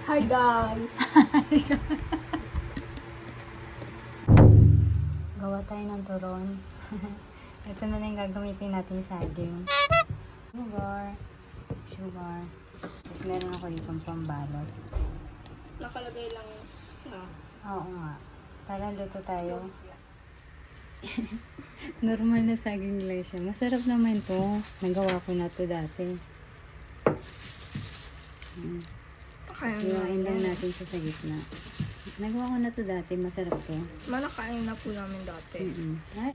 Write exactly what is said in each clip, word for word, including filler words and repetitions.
Hi guys! Gawa tayo ng turon. Ito na lang gagamitin natin saging. Sugar. Sugar. Tapos meron ako ditong pambalot. Nakalagay lang na. Oo nga. Tara, luto tayo. Normal na saging lang siya. Masarap naman to. Nagawa ko na to dati. Hmm. Iwain lang natin siya sa gitna. Nagawa ko na to dati. Masarap to. Manakain na po namin dati. Mm-mm. Ay.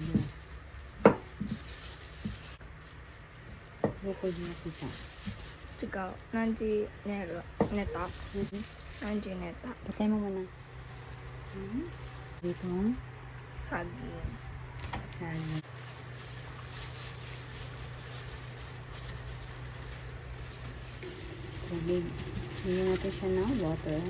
Bukod na kita. Sigaw. Nanji nero. Neta. Mm-hmm. Nanji neta. Patay mo muna. Mm-hmm. Dito. Saging. Saging. Tubig. Bigyan natin siya ng water.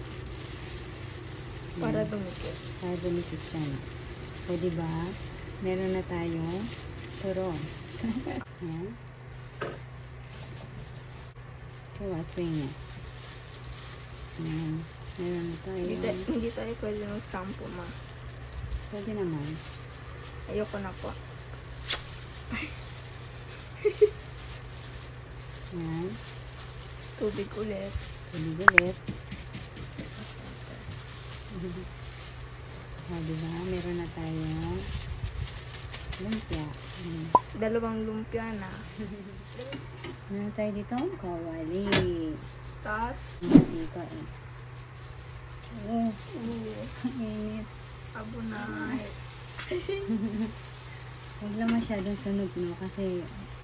Para Yan. dumikit. Para dumikit siya. No? So, diba? Meron na tayong turon. Yan. Kaya, swing niya. Yan. Meron na tayo. Hindi, tayo, hindi tayo pwede mag-sampo, ma. Pwede naman. Ayoko na po. Yan. Tubig ulit. Tubig ulit. O, diba? Meron na tayong lumpia. Hmm. Dalawang lumpia na. Meron tayo dito kawali. Tapos, Dito eh. Oh, uh, init. abo na. Huwag lang masyadong sunog, no? Kasi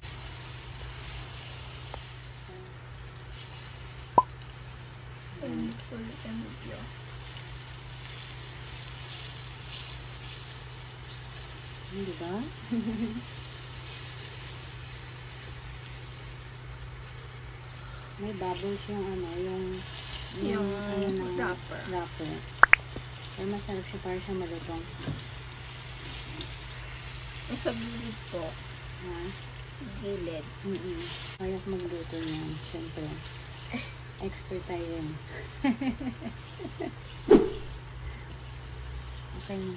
Init ulit yung video. hindi ba? May bubbles yung ano, yung Yung ano ng wrapper. wrapper. Pero masarap siya para siya malutong. Yung sa gilid po. Ha? Gilid. Mm-mm. Kaya ko magluto niyan, syempre. Expert tayo yan. Okay na.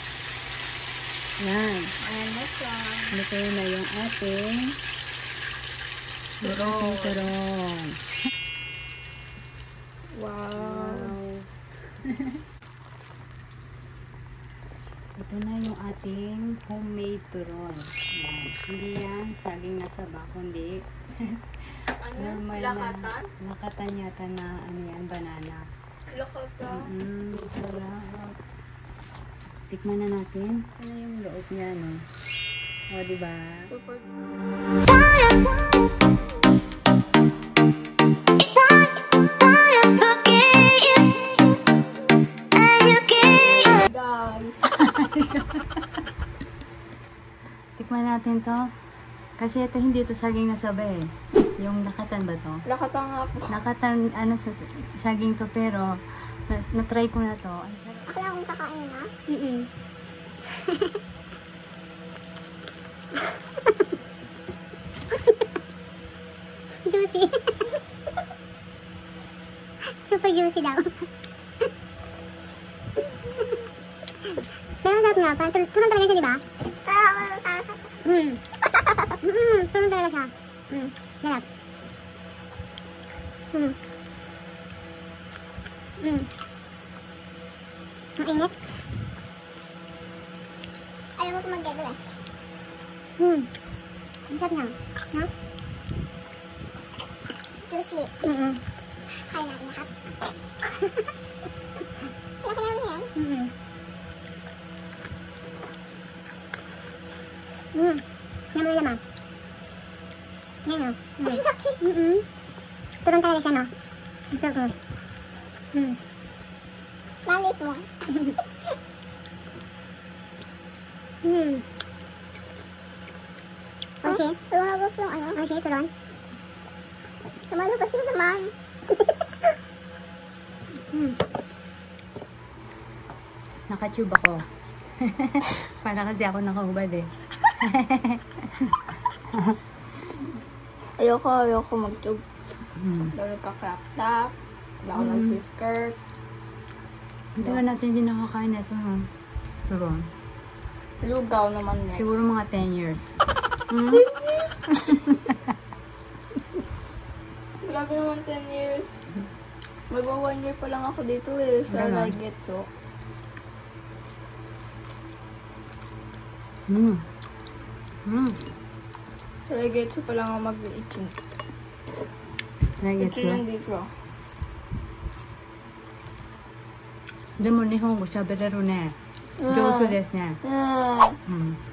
Yan. Ayan na siya. Luto na yung ating Turon. ating turon. Wow. Ito na yung ating homemade turon. Yan. Hindi yan saging nasa bak, kundi Ano? normal Lakatan? na lakatan yata na ano yan, banana. Lakatan? Mm, sarap. Tikman na natin. Ano yung loob niya, no? O, diba? Super. Guys. Tikman natin to. Kasi ito hindi ito saging na sabay. Yung lakatan ba to? Lakatan nga po. Lakatan, ano, sa saging to, pero na, na-try ko na to. Ako lang akong kakain na. Mm-mm. Juicy. Super juicy daw. Pero ang sarap nga. Parang tul- tulong talaga siya, di ba? Hmm. Hmm. Tulong talaga siya. Hmm. Sarap. Hmm. Hmm. Ang init. Ayaw mo ko mag-gelo eh. Hmm. Ang sarap niya. No? Juicy. Mm-hmm. Kaya natin lahat. Laki naman yan. Mm-hmm. Mm. Yan mo naman. Yan o. Mm. Mm-hmm. Turun talaga siya, no? Ang sarap mo. Mm. Lalit mo. Hmm. Oshi? Lumabas yung ano? Oshi, turon? Lumalabas yung laman. Hmm. Nakatube ako. Para kasi ako nakahubad eh. Ayoko, ayoko mag-tube. Hmm. Daw nagka-crop top. Wala ako Mm. nagsiskirt. Hindi ka natin hindi nakakain ito, ha? Turon. Lugaw naman next. Siguro mga ten years. Hmm? Grabe naman ten years. Magwa one year pa lang ako dito eh. Sa Ganon. Raigetsu. Hmm. Hmm. Sa Raigetsu pa lang ako mag-itchin. Nagets Itchin mo? lang dito. でも日本語喋れるね。上手ですね。 うん。 うん。